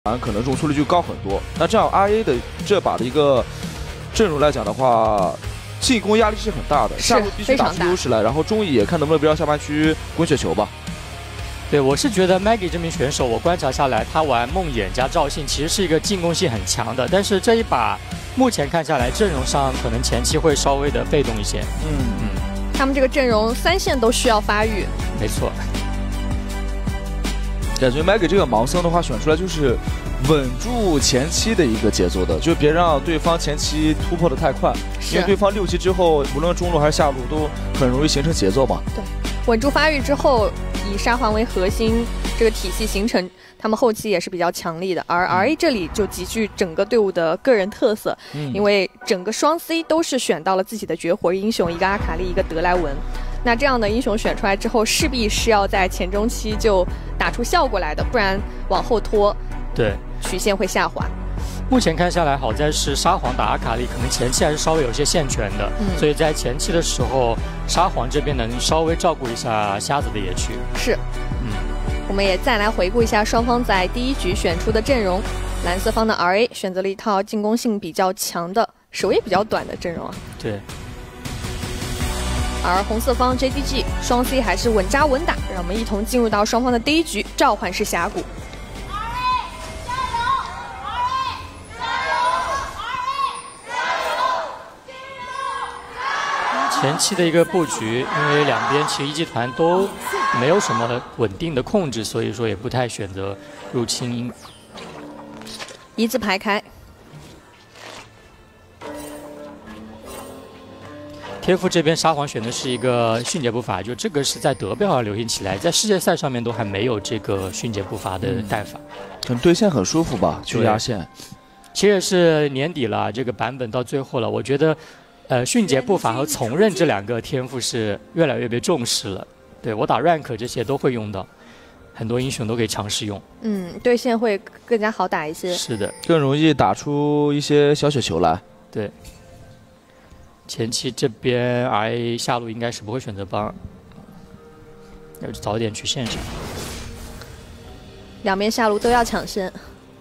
可能容错率就高很多。那这样 RA 的这把的一个阵容来讲的话，进攻压力是很大的，下路必须打出优势来，然后中野看能不能不要下半区滚雪球吧。 对，我是觉得 Maggie 这名选手，我观察下来，他玩梦魇加赵信其实是一个进攻性很强的，但是这一把目前看下来，阵容上可能前期会稍微的被动一些。 他们这个阵容3线都需要发育。 没错。 感觉 Maggie 这个盲僧的话选出来就是稳住前期的一个节奏的，就别让对方前期突破的太快，因为对方6期之后，无论中路还是下路都很容易形成节奏嘛。 对，稳住发育之后。 以沙皇为核心，这个体系形成，他们后期也是比较强力的。而 RA 这里就极具整个队伍的个人特色，因为整个双 C 都是选到了自己的绝活英雄，一个阿卡丽，一个德莱文。那这样的英雄选出来之后，势必是要在前中期就打出效果来的，不然往后拖， 对， 曲线会下滑。 目前看下来，好在是沙皇打阿卡丽，可能前期还是稍微有些限权的，所以在前期的时候，沙皇这边能稍微照顾一下瞎子的野区。 是，我们也再来回顾一下双方在第1局选出的阵容。蓝色方的 RA 选择了一套进攻性比较强的、手也比较短的阵容啊。 对。 而红色方 JDG 双 C 还是稳扎稳打，让我们一同进入到双方的第1局召唤师峡谷。 前期的一个布局，因为两边其实一级团都没有什么稳定的控制，所以说也不太选择入侵。 一字排开。 天赋这边沙皇选的是一个迅捷步伐，就这个是在德标上流行起来，在世界赛上面都还没有这个迅捷步伐的带法。 可能对线很舒服吧，去压线。 其实也是年底了，这个版本到最后了，我觉得。 迅捷步伐和从刃这2个天赋是越来越被重视了。对我打 rank 这些都会用到，很多英雄都可以尝试用。 对线会更加好打一些。 是的， 更容易打出一些小雪球来。 对，前期这边 RA 下路应该是不会选择帮，要早点去线上。 两边下路都要抢先。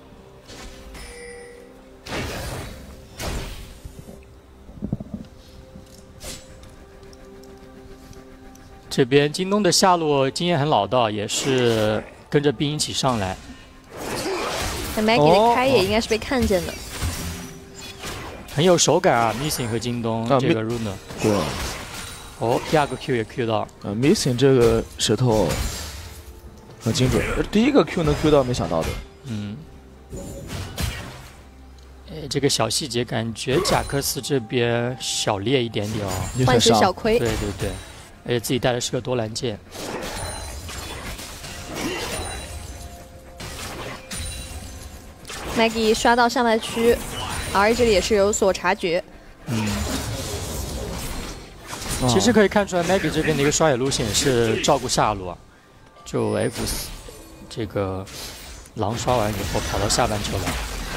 这边京东的下路经验很老道，也是跟着兵一起上来。 那 Maggie 的开野应该是被看见的， 很有手感啊 ！Missing 和京东这个 Runa， 对。 哦，第2个 Q 也 Q 到。 Missing 这个石头很精准，第1个 Q 能 Q 到，没想到的。 这个小细节感觉贾克斯这边小劣一点点哦， 换血小亏。 对对对。 而且自己带的是个多兰剑。 Maggie 刷到上半区 ，RA 这里也是有所察觉。 其实可以看出来 ，Maggie 这边的一个刷野路线是照顾下路啊，就 F 这个狼刷完以后跑到下半球来。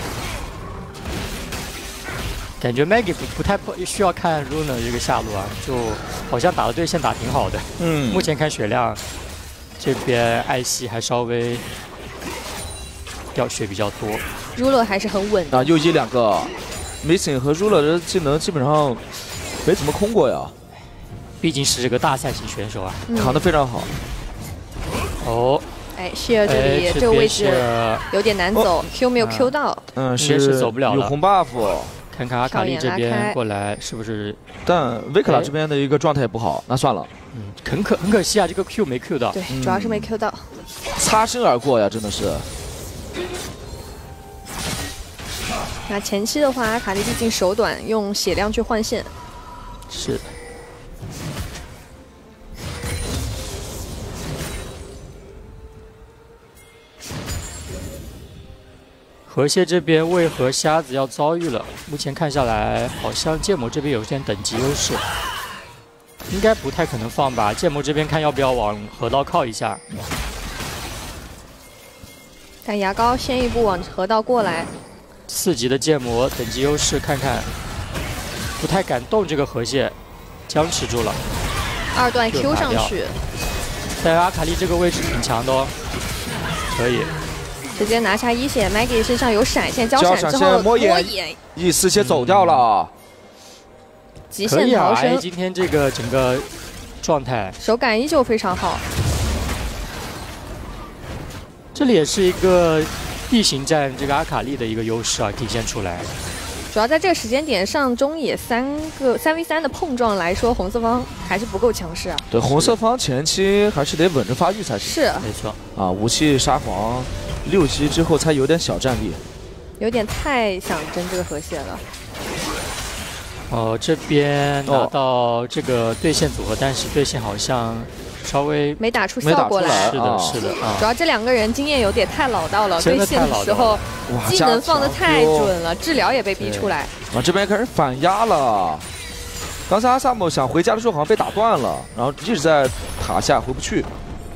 感觉 Maggie 不太需要看 Runa 这个下路啊，就好像打的对线打挺好的。目前看血量，这边艾希还稍微掉血比较多。 Ruler 还是很稳的。 右一2个 ，Missing 和 Ruler 的技能基本上没怎么空过呀。 毕竟是这个大赛型选手啊， 扛得非常好。 哦。 谢尔这里这个位置有点难走 ，Q 没有 Q 到。 是走不了了。 有红 buff。 看看阿卡丽这边过来是不是？ 但维克拉这边的一个状态不好，那算了。 很可惜啊，这个 Q 没 Q 到。 对，主要是没 Q 到。 擦身而过呀，真的是。 那前期的话，阿卡丽毕竟手短，用血量去换线。 是。 河蟹这边为何瞎子要遭遇了？目前看下来，好像剑魔这边有点等级优势，应该不太可能放吧？剑魔这边看要不要往河道靠一下。 但牙膏先一步往河道过来。 4级的剑魔等级优势，看看不太敢动这个河蟹，僵持住了。 2段 Q 上去。 但阿卡丽这个位置挺强的哦，可以。 直接拿下一血 ，Maggie 身上有闪现，交闪之后摸眼，E4血走掉了， 极限逃生。 今天这个整个状态， 手感依旧非常好。 这里也是一个地形战这个阿卡丽的一个优势啊，体现出来。 主要在这个时间点上中野3v3的碰撞来说，红色方还是不够强势啊。 对，红色方前期还是得稳着发育才行。 是， 没错啊，武器沙皇6级之后才有点小战力， 有点太想争这个河蟹了。 这边拿到这个对线组合，但是对线好像稍微没打出效果来。 是的，是的啊。 主要这2个人经验有点太老道了，对线的时候技能放得太准了，治疗也被逼出来。 啊，这边开始反压了。刚才阿萨姆想回家的时候好像被打断了，然后一直在塔下回不去。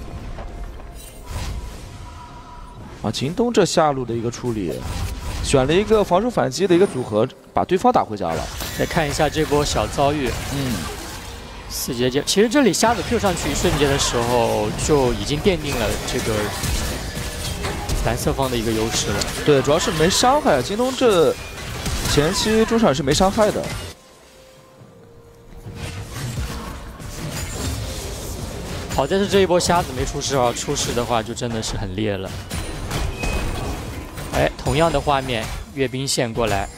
啊，京东这下路的一个处理，选了一个防守反击的一个组合，把对方打回家了。 再看一下这波小遭遇，4节节，其实这里瞎子 Q 上去一瞬间的时候，就已经奠定了这个蓝色方的一个优势了。 对，主要是没伤害，京东这前期中场是没伤害的。 好在是这一波瞎子没出事啊，出事的话就真的是很烈了。哎，同样的画面，阅兵线过来。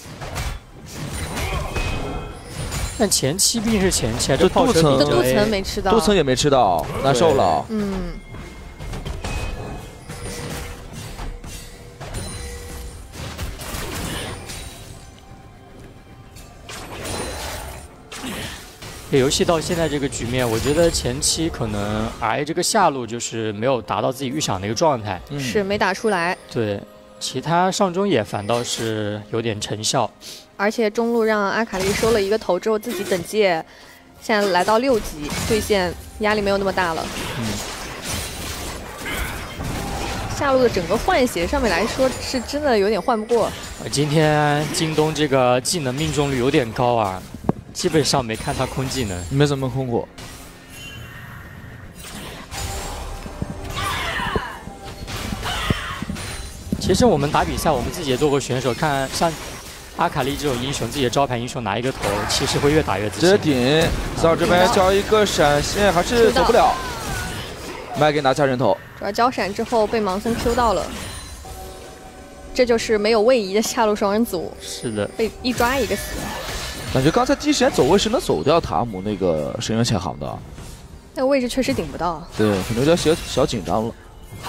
但前期毕竟是前期啊，这镀层没吃到， 镀层也没吃到，难受了。 这游戏到现在这个局面，我觉得前期可能 RA 这个下路就是没有达到自己预想的一个状态， 是没打出来。 对，其他上中野反倒是有点成效。 而且中路让阿卡丽收了一个头之后，自己等界现在来到6级，对线压力没有那么大了。下路的整个换血上面来说，是真的有点换不过。 今天京东这个技能命中率有点高啊，基本上没看他空技能， 没怎么空过。 其实我们打比赛，我们自己也做过选手，看像阿卡丽这种英雄，自己的招牌英雄拿一个头，其实会越打越自信。 直接顶，到这边交一个闪现，还是走不了。麦给拿下人头， 主要交闪之后被盲僧 Q 到了，这就是没有位移的下路双人组。 是的， 被一抓一个死。 感觉刚才第一时间走位是能走掉塔姆那个深渊潜航的， 那个位置确实顶不到。 对，可能有点小紧张了。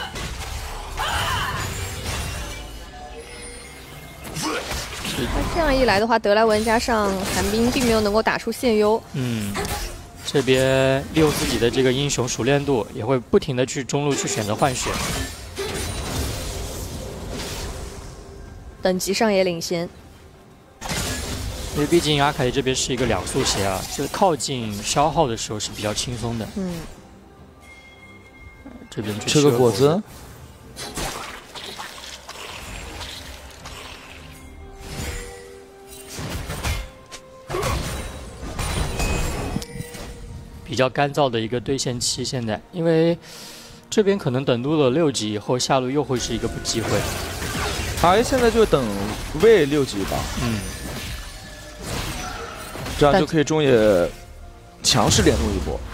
那这样一来的话，德莱文加上寒冰并没有能够打出现优。 这边利用自己的这个英雄熟练度，也会不停的去中路去选择换血。 等级上也领先， 因为毕竟阿卡丽这边是一个2速鞋啊，就是靠近消耗的时候是比较轻松的。这边去吃个果子。 比较干燥的一个对线期，现在因为这边可能等多了6级以后，下路又会是一个机会。 现在就等魏6级吧，这样就可以中野强势联动一波。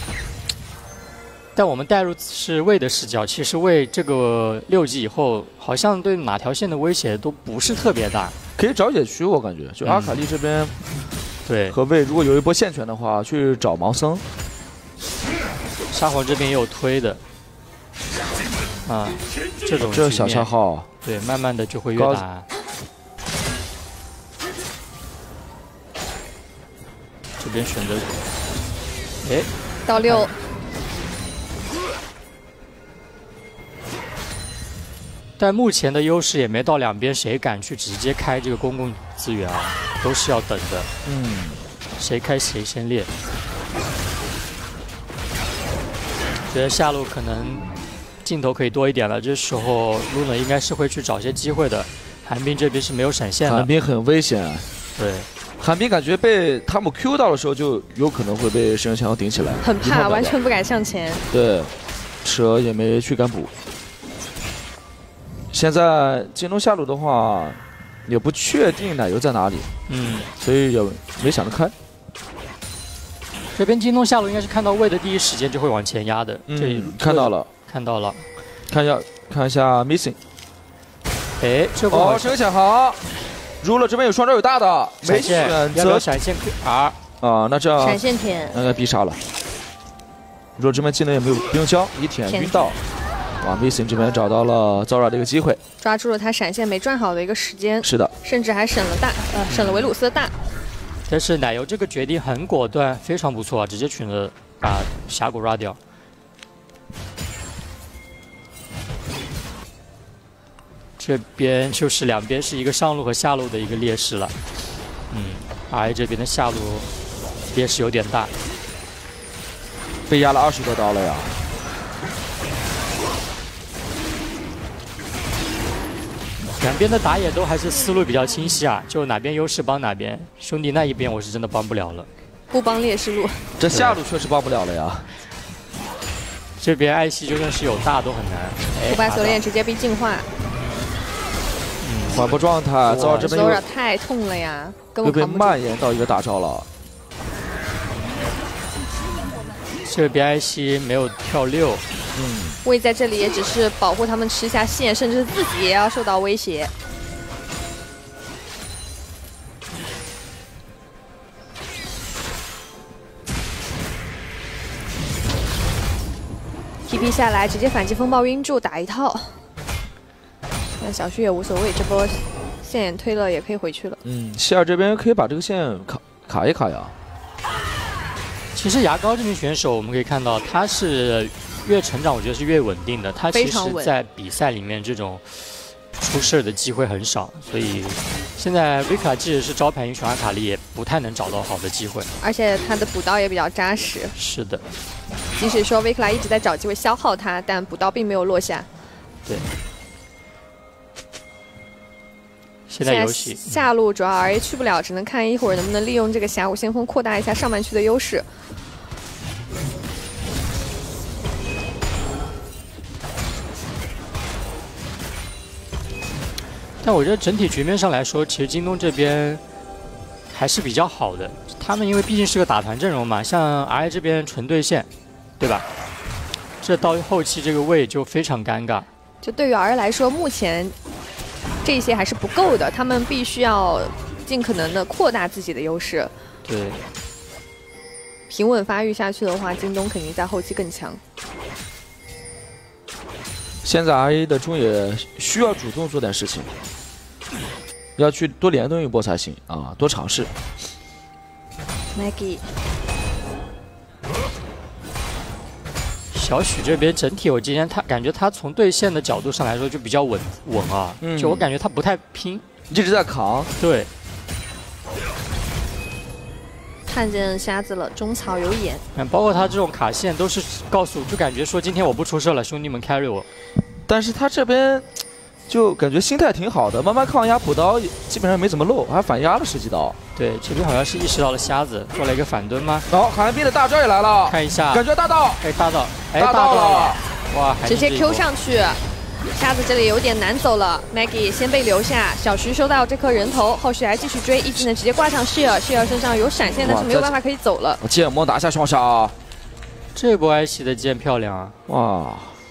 但我们带入是魏的视角，其实魏这个6级以后，好像对哪条线的威胁都不是特别大。 可以找野区，我感觉就阿卡丽这边。 对， 和魏如果有一波线权的话，去找盲僧。 沙皇这边也有推的，这种这小消耗， 对，慢慢的就会越打。这边选择， 到6。 但目前的优势也没到两边谁敢去直接开这个公共资源啊，都是要等的。谁开谁先练。觉得下路可能镜头可以多一点了，这时候 Luna 应该是会去找些机会的。寒冰这边是没有闪现的， 寒冰很危险。 对， 寒冰感觉被汤姆 Q 到的时候，就有可能会被深渊强顶起来， 很怕，完全不敢向前。 对，蛇也没去敢补。 现在京东下路的话，也不确定奶油在哪里，所以也没想得开。 这边京东下路应该是看到位的第一时间就会往前压的， 看到了， 看到了， 看一下 missing， 哎，这波这个抢好，如了这边有双招有大的，没选择闪现 R 啊，那这样闪现舔， 那必杀了。如果这边技能也没有不用交，一舔晕到。哇 ，missing 这边找到了Zora的一个机会， 抓住了他闪现没转好的一个时间。 是的， 甚至还省了维鲁斯的大。 但是奶油这个决定很果断，非常不错啊，直接取了把峡谷 ra 掉。这边就是两边是一个上路和下路的一个劣势了。RA 这边的下路劣势有点大， 被压了20多刀了呀。 两边的打野都还是思路比较清晰啊，就哪边优势帮哪边。兄弟那一边我是真的帮不了了， 不帮劣势路。 这下路确实帮不了了呀。 这边艾希就算是有大都很难。 腐败锁链直接被净化。 缓步状态，Zora这边 Zora太痛了呀，根本又被蔓延到一个大招了。 这边艾希没有跳6。 位在这里也只是保护他们吃下线，甚至自己也要受到威胁。TP 下来，直接反击风暴晕住，打一套。那小旭也无所谓，这波线推了也可以回去了。 希尔这边可以把这个线卡一卡呀。其实牙膏这名选手，我们可以看到他是越成长，我觉得是越稳定的。他其实在比赛里面这种出事的机会很少，所以现在维卡即使是招牌英雄阿卡丽，也不太能找到好的机会。 而且他的补刀也比较扎实。 是的， 即使说维克拉一直在找机会消耗他，但补刀并没有落下。 对。现在游戏下路主要 RA 去不了，只能看一会儿能不能利用这个峡谷先锋扩大一下上半区的优势。 但我觉得整体局面上来说，其实京东这边还是比较好的。他们因为毕竟是个打团阵容嘛，像 RA 这边纯对线，对吧？这到后期这个位就非常尴尬。 就对于 RA 来说，目前这些还是不够的，他们必须要尽可能的扩大自己的优势。 对， 平稳发育下去的话，京东肯定在后期更强。 现在 RA 的中野需要主动做点事情，要去多联动一波才行啊，多尝试。 Maggie， 小许这边整体，我今天感觉他从对线的角度上来说就比较稳啊，就我感觉他不太拼， 一直在扛。 对。 看见瞎子了，中草有眼。 包括他这种卡线都是告诉，就感觉说今天我不出事了，兄弟们 carry 我。 但是他这边就感觉心态挺好的，慢慢抗压补刀基本上没怎么漏，还反压了10几刀。 对，这边好像是意识到了瞎子，做了一个反蹲吗？ 寒冰的大招也来了， 看一下， 感觉大到， 大到， 大到了， 哇， 直接 Q 上去。瞎子这里有点难走了 ，Maggie 先被留下，小徐收到这颗人头，后续还继续追，一技能直接挂上Sheer身上有闪现，但是没有办法可以走了。 剑魔拿下双杀， 这波艾希的剑漂亮啊！哇，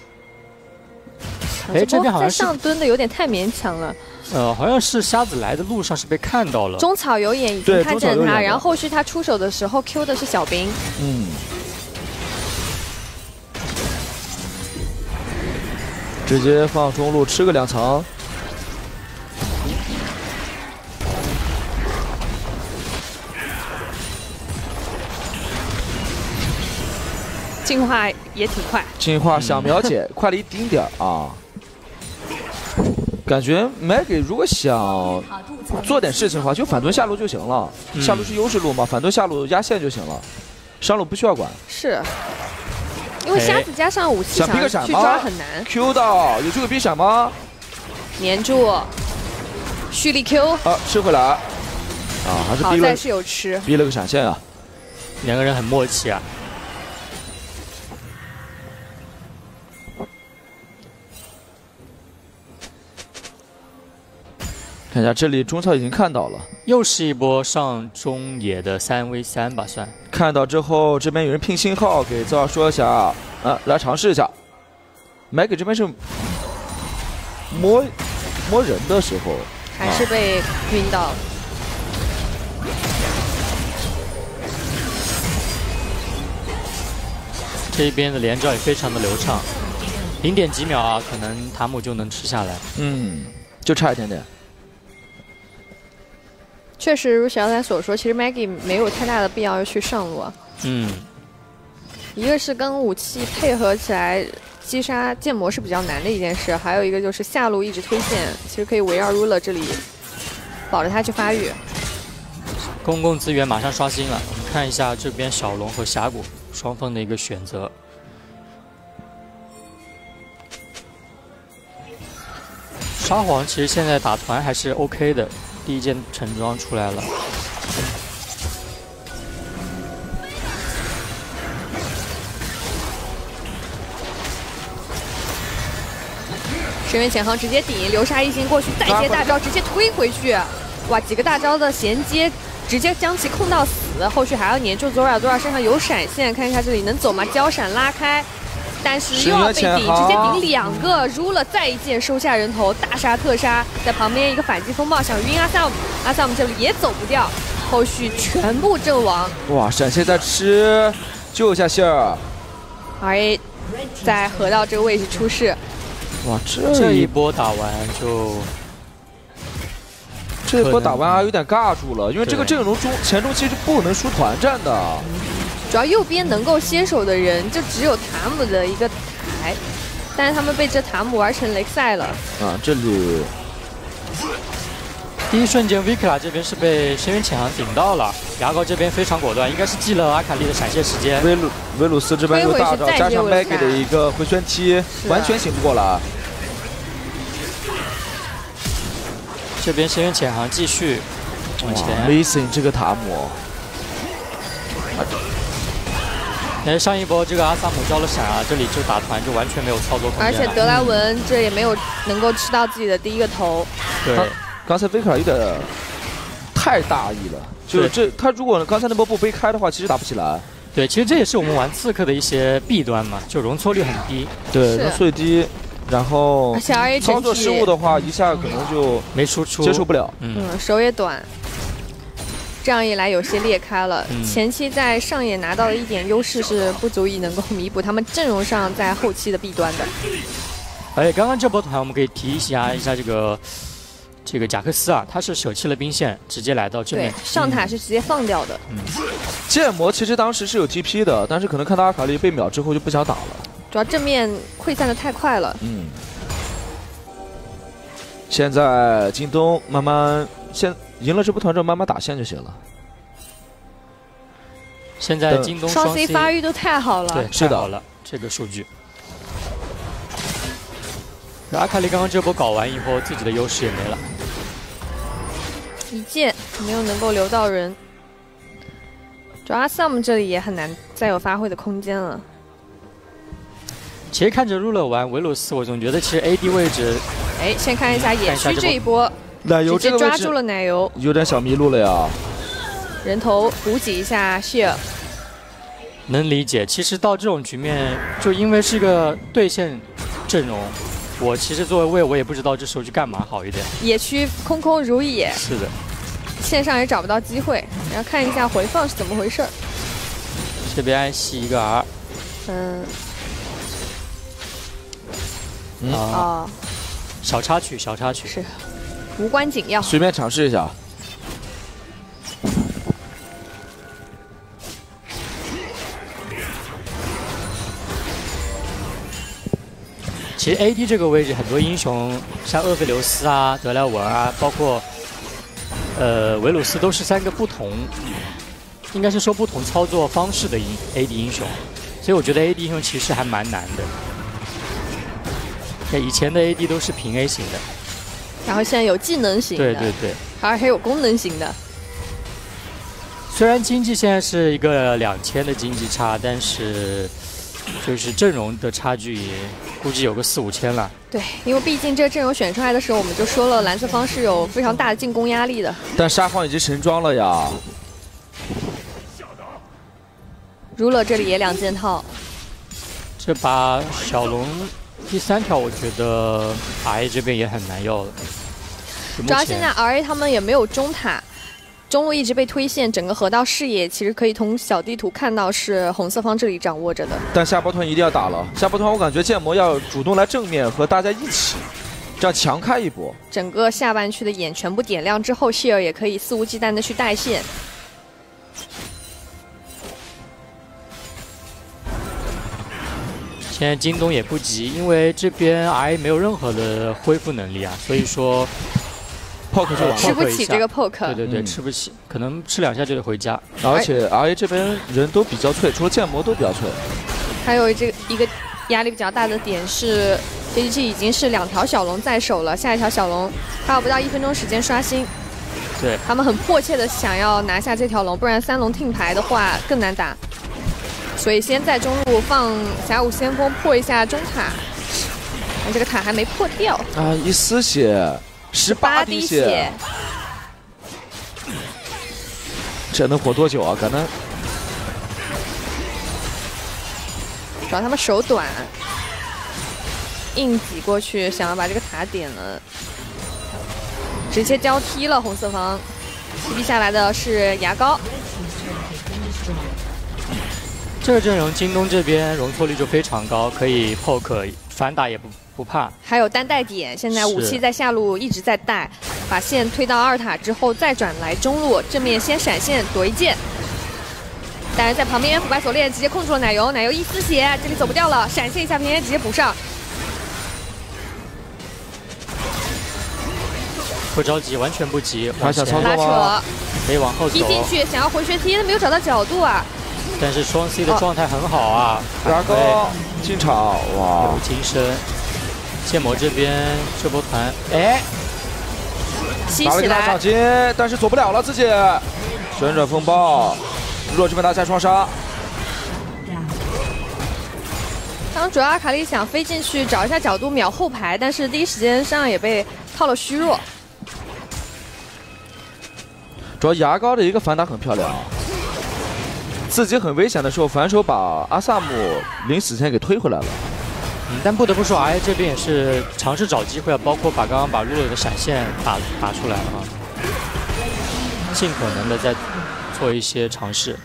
这边好像是上蹲的有点太勉强了。 好像是瞎子来的路上是被看到了， 中草有眼已经看见他，然后后续他出手的时候 Q 的是小兵。 直接放中路吃个2层， 进化也挺快， 进化想秒解，快了一丁点啊！感觉 Maggie 如果想做点事情的话，就反蹲下路就行了。下路是优势路嘛，反蹲下路压线就行了，上路不需要管。 是。因为瞎子加上武器想逼个闪去抓很难。 Q 到有这个逼闪吗？ 粘住，蓄力 Q 啊，吃回来。啊，还是逼了。 好在是有吃， 逼了个闪现啊。 两个人很默契啊。 看一下这里中草已经看到了， 又是一波上中野的3v3吧，算。 看到之后，这边有人拼信号给ZOA说一下啊，来尝试一下。Maggie 这边是摸人的时候， 还是被晕到了。 这边的连招也非常的流畅，0点几秒啊，可能塔姆就能吃下来。 就差一点点。 确实，如小才所说，其实 Maggie 没有太大的必要去上路啊。一个是跟武器配合起来击杀剑魔是比较难的一件事，还有一个就是下路一直推线，其实可以围绕 Ruler 这里保着他去发育。 公共资源马上刷新了，我们看一下这边小龙和峡谷双方的一个选择。沙皇其实现在打团还是 OK 的，第一件橙装出来了。 深渊潜航直接顶，流沙一星过去，再接大招直接推回去，哇，几个大招的衔接，直接将其控到死。后续还要黏住ZOA身上有闪现，看一下这里能走吗？交闪拉开，但是又要被顶，直接顶2个，Ruler再一剑收下人头，大杀特杀，在旁边一个反击风暴想晕阿萨姆这里也走不掉，后续全部阵亡。 哇，闪现在吃，救一下希尔。 RA 在河道这个位置出事。 哇， 这一波打完就， 这一波打完有点尬住了，因为这个阵容前中期是不能输团战的。 主要右边能够先手的人就只有塔姆的一个台，但是他们被这塔姆玩成雷赛了。 这里第一瞬间 Vikla 这边是被深渊潜航顶到了，牙膏这边非常果断，应该是记了阿卡丽的闪现时间。 维鲁斯这边有大招，加上 Maggie 的一个回旋踢，完全醒不过来。 这边深渊潜航继续往前 ，Amazing 这个塔姆。 上一波这个阿萨姆交了闪啊，这里就打团就完全没有操作空间。 而且德莱文这也没有能够吃到自己的第一个头。 对， 刚才 Vikla 有点太大意了，就是他如果刚才那波不背开的话，其实打不起来。 对，其实这也是我们玩刺客的一些弊端嘛，就容错率很低。 对，容错率低。然后操作失误的话，一下可能就没输出， 接受不了。 手也短，这样一来有些裂开了。前期在上野拿到的一点优势是不足以能够弥补他们阵容上在后期的弊端的。 而且刚刚这波团我们可以提一下这个贾克斯啊，他是舍弃了兵线，直接来到正面。 对，上塔是直接放掉的。 剑魔其实当时是有 TP 的，但是可能看到阿卡丽被秒之后就不想打了。 主要正面溃散的太快了。 现在京东慢慢赢了这波团之后，慢慢打线就行了。 现在京东双 C 发育都太好了， 对，太好了这个数据。阿卡丽刚刚这波搞完以后，自己的优势也没了。 一剑没有能够留到人，主要阿萨姆这里也很难再有发挥的空间了。 其实看着Ruler玩维鲁斯，我总觉得其实 AD 位置， 先看一下野区这一波， 奶油直接抓住了奶油， 有点小迷路了呀。 人头补给一下谢尔， 能理解。其实到这种局面，就因为是个对线阵容，我其实作为魏，我也不知道这时候去干嘛好一点。 野区空空如也， 是的， 线上也找不到机会，然后看一下回放是怎么回事。 这边爱惜一个 R，小插曲是无关紧要， 随便尝试一下。 其实 AD 这个位置很多英雄，像厄斐琉斯啊、德莱文啊，包括维鲁斯，都是3个不同，应该是说不同操作方式的AD 英雄，所以我觉得 AD 英雄其实还蛮难的。以前的 AD 都是平 A 型的， 然后现在有技能型的， 对， 还有功能型的。 虽然经济现在是一个2000的经济差，但是就是阵容的差距也估计有个4、5千了。 对，因为毕竟这个阵容选出来的时候，我们就说了，蓝色方是有非常大的进攻压力的。 但沙皇已经神装了呀。 Ruler 这里也2件套。 这把小龙第3条，我觉得 RA 这边也很难要了。 主要现在 RA 他们也没有中塔。中路一直被推线，整个河道视野其实可以从小地图看到是红色方这里掌握着的。 但下波团一定要打了，下波团我感觉剑魔要主动来正面和大家一起，这样强开一波。 整个下半区的眼全部点亮之后，希尔也可以肆无忌惮的去带线。 现在京东也不急，因为这边 RA 没有任何的恢复能力啊，所以说。 poke 就吃不起这个 poke， 对对对，吃不起，可能吃2下就得回家。 而且 RA 这边人都比较脆，除了剑魔都比较脆。 还有这一个压力比较大的点是 ，JGG 已经是2条小龙在手了，下一条小龙还有不到1分钟时间刷新。 对， 他们很迫切的想要拿下这条龙，不然3龙听牌的话更难打。所以先在中路放峡谷先锋破一下中塔，但这个塔还没破掉。 啊，一丝血。18滴血，这能活多久啊？可能主要他们手短，硬挤过去，想要把这个塔点了，直接交踢了红色方。TP 下来的是牙膏。 这个阵容，京东这边容错率就非常高，可以 poke 反打也不怕。 还有单带点，现在武器在下路一直在带，把线推到2塔之后再转来中路，正面先闪现躲一剑。但是在旁边腐败锁链直接控住了奶油，奶油一丝血，这里走不掉了，闪现一下平原直接补上。 不着急，完全不急， 往前拉扯， 可以往后走。 踢进去，想要回旋踢，没有找到角度啊。 但是双 C 的状态很好啊， 牙膏进场，哇， 有金身。剑魔这边这波团，哎， 吸起来， 上金，但是走不了了自己。旋转风暴，弱这边拿下双杀。 当主要阿卡丽想飞进去找一下角度秒后排，但是第一时间身上也被套了虚弱。 主要牙膏的一个反打很漂亮。自己很危险的时候，反手把阿萨姆临死前给推回来了。 但不得不说 ，RA 这边也是尝试找机会啊，包括刚刚把Ruler的闪现打出来了啊，尽可能的在做一些尝试。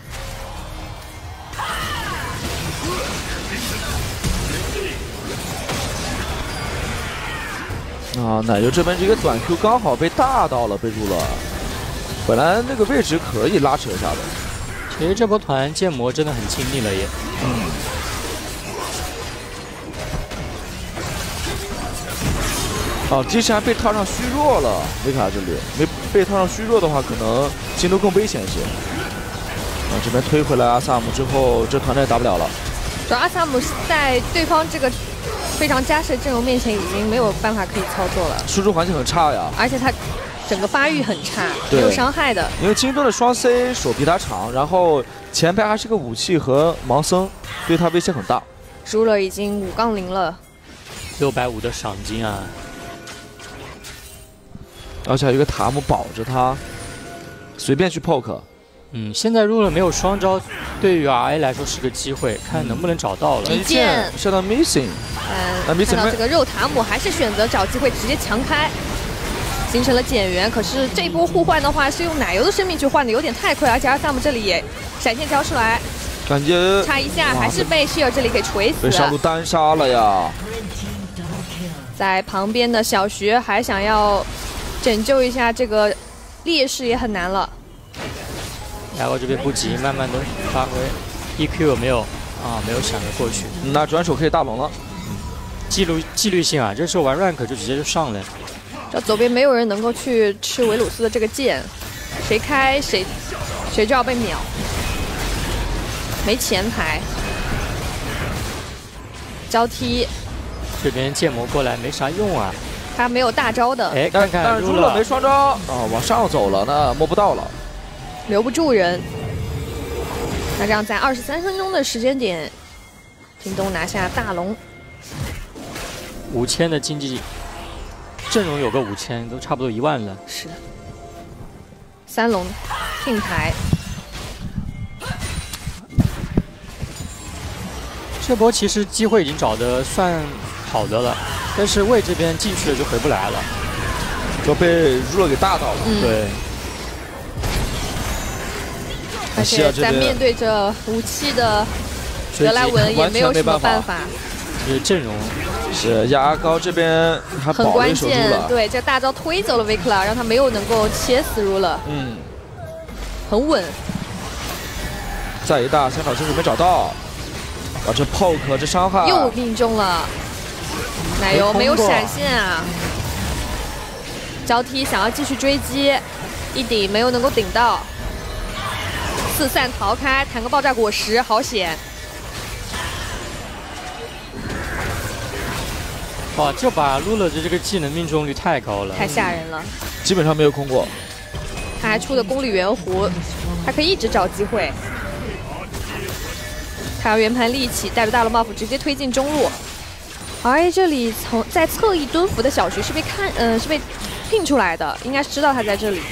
啊，奶油这边这个短 Q 刚好被大到了，被Ruler。本来那个位置可以拉扯一下的。 其实这波团剑魔真的很亲密了也。 哦，机神还被套上虚弱了，维卡这里没被套上虚弱的话，可能京东更危险一些。啊，这边推回来阿萨姆之后，这团战打不了了。 主要阿萨姆在对方这个非常扎实的阵容面前，已经没有办法可以操作了。 输出环境很差呀， 而且他整个发育很差，没有伤害的。 因为京东的双 C 手比他长，然后前排还是个武器和盲僧，对他威胁很大。 Ruler已经5-0了 ，650的赏金啊！ 而且还有一个塔姆保着他，随便去 poke。 现在Ruler没有双招，对于 RA 来说是个机会，看能不能找到了。 一剑射到 missing， 看到这个肉塔姆还是选择找机会直接强开，形成了减员。可是这一波互换的话是用奶油的生命去换的，有点太亏，而且阿萨姆这里也闪现交出来， 感觉差一下还是被希尔这里给锤死， 被上路单杀了呀。 在旁边的小徐还想要拯救一下这个劣势也很难了。 牙膏这边不急，慢慢的发挥。EQ 有没有啊？没有闪了过去。 那转手可以大龙了。 纪律性啊，这时候玩 rank 就直接就上了。 这左边没有人能够去吃维鲁斯的这个剑，谁开谁就要被秒。没前排，交踢。 这边剑魔过来没啥用啊。 他没有大招的。 哎，看看 Ruler没双招啊，往上走了，那摸不到了。留不住人，那这样在23分钟的时间点， 京东拿下大龙 ，5000的经济阵容有个5000，都差不多1万了。 是的，3龙并排。 这波其实机会已经找得算好的了，但是魏这边进去了就回不来了， 就被Ruler给大到了。对。 而且在面对着武器的德莱文也没有什么办法。 这阵容是牙膏这边还很关键，对，这大招推走了维克拉，让他没有能够切死Ruler。很稳。 再一大香草机会没找到，啊，这 poke 这伤害又命中了，奶油没有闪现啊，交替想要继续追击，一顶没有能够顶到。四散逃开，弹个爆炸果实，好险！ 哇，这把Ruler的这个技能命中率太高了， 太吓人了， 基本上没有空过。 他还出的功率圆弧，他可以一直找机会。他要圆盘立起，带着大龙 buff 直接推进中路。而这里在侧翼蹲伏的小徐是被拼出来的，应该是知道他在这里。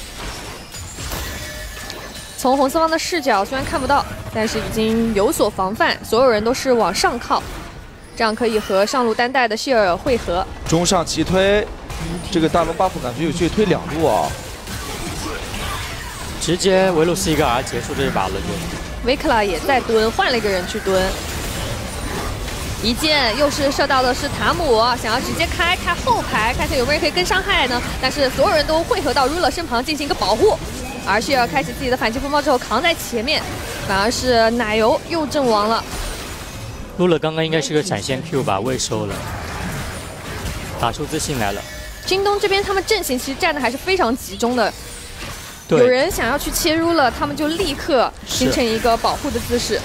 从红色方的视角虽然看不到，但是已经有所防范，所有人都是往上靠，这样可以和上路单带的希尔汇合。 中上齐推，这个大龙 buff 感觉有机会推2路啊！ 直接维鲁斯一个 R 结束这一把了就。 维克拉也在蹲，换了一个人去蹲。一箭又是射到的是塔姆，想要直接开后排，看看有没有人可以跟伤害呢？但是所有人都汇合到 Ruler 身旁进行一个保护。而希尔开启自己的反击风暴之后扛在前面，反而是奶油又阵亡了。 Ruler刚刚应该是个闪现 Q 吧，未收了，打出自信来了。 京东这边他们阵型其实站的还是非常集中的，有人想要去切入了，他们就立刻形成一个保护的姿势。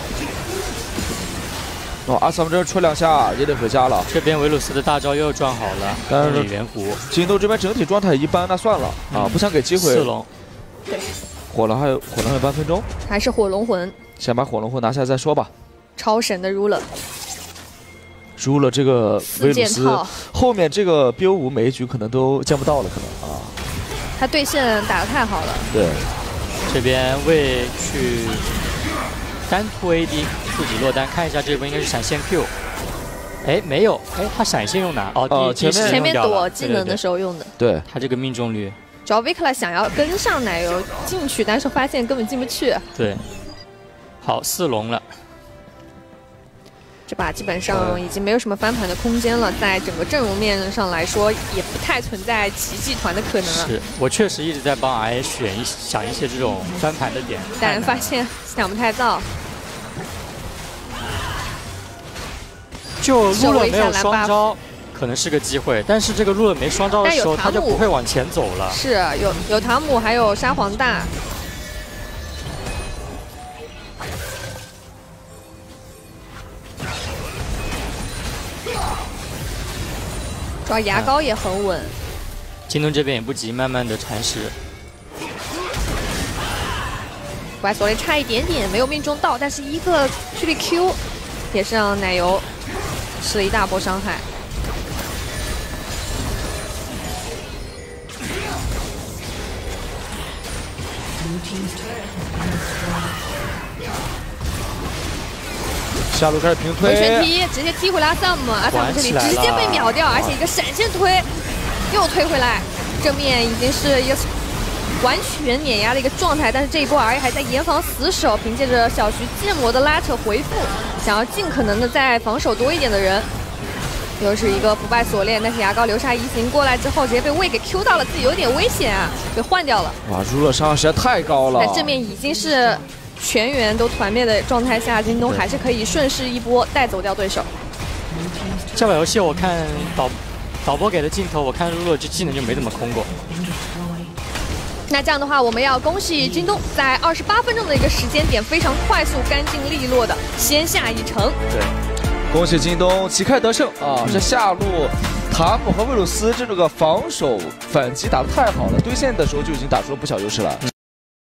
哦，阿桑这戳2下也得回家了。 这边维鲁斯的大招又撞好了，但是圆弧。 京东这边整体状态一般，那算了啊，不想给机会。 4龙。 对， 火龙还有半分钟， 还是火龙魂， 先把火龙魂拿下再说吧。 超神的Ruler 这个维鲁斯，后面这个 BO5每一局可能都见不到了，可能啊。 他对线打得太好了。 对， 这边魏去单突 AD， 自己落单，看一下这波应该是闪现 Q。哎，没有，哎，他闪现用哪？哦， 前面躲技能的时候用的。 对， 他这个命中率。 主要维克拉想要跟上奶油进去，但是发现根本进不去。 对，好4龙了， 这把基本上已经没有什么翻盘的空间了，在整个阵容面上来说，也不太存在奇迹团的可能了。 是我确实一直在帮 RA 想一些这种翻盘的点， 但发现想不太到。 就Ruler没有双招。可能是个机会，但是这个Ruler没双招的时候，他就不会往前走了。 是有塔姆，还有沙皇大。主要牙膏也很稳。 京东这边也不急，慢慢的蚕食。 怪索雷差一点点没有命中到，但是一个蓄力 Q 也是让奶油吃了一大波伤害。 下路开始平推， 回旋踢直接踢回来阿萨姆这里直接被秒掉，而且一个闪现推又推回来，正面已经是一个完全碾压的一个状态，但是这一波 RA 还在严防死守，凭借着小徐剑魔的拉扯回复，想要尽可能的再防守多一点的人。又是一个不败锁链，但是牙膏流沙移形过来之后，直接被魏给 Q 到了，自己有点危险啊，被换掉了。 哇，Ruler伤害实在太高了。 但正面已经是全员都团灭的状态下，京东还是可以顺势一波带走掉对手。 这把游戏我看导播给的镜头，我看Ruler这技能就没怎么空过。 那这样的话，我们要恭喜京东在28分钟的一个时间点，非常快速、干净利落的先下一城。 对。恭喜京东旗开得胜啊！这下路塔姆和维鲁斯这个防守反击打得太好了，对线的时候就已经打出了不小优势了。